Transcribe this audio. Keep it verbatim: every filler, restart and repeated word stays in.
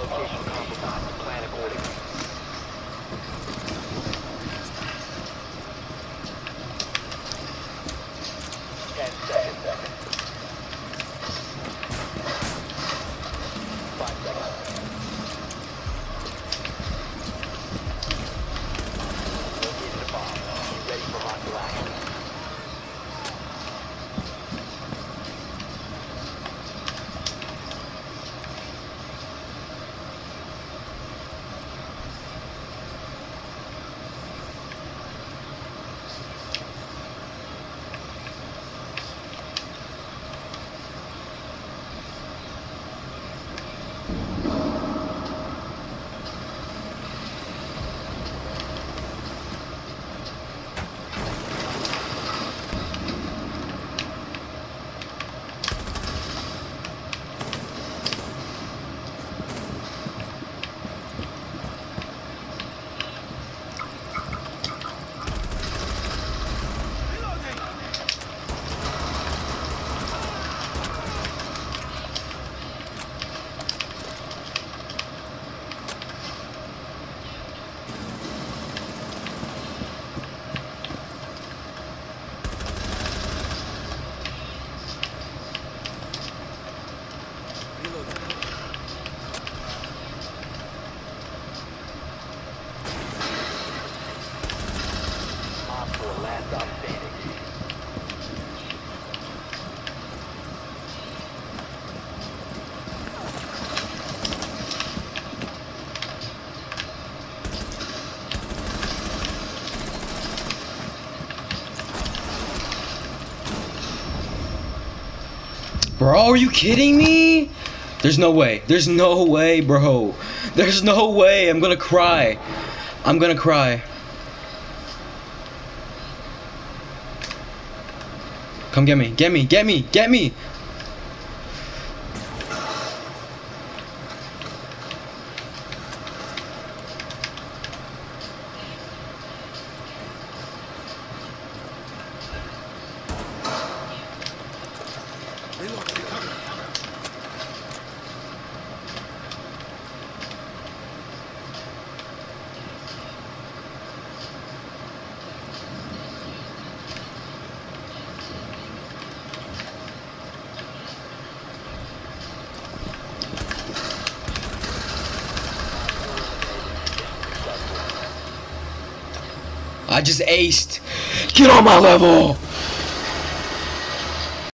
location compromised. Plan accordingly. Ten seconds. Five seconds. Located a bomb. Be ready for hostile action. Last stop standing. Bro, are you kidding me? There's no way. There's no way, bro. There's no way. I'm gonna cry. I'm gonna cry. Come get me. Get me. Get me. Get me. I just aced. Get on my level.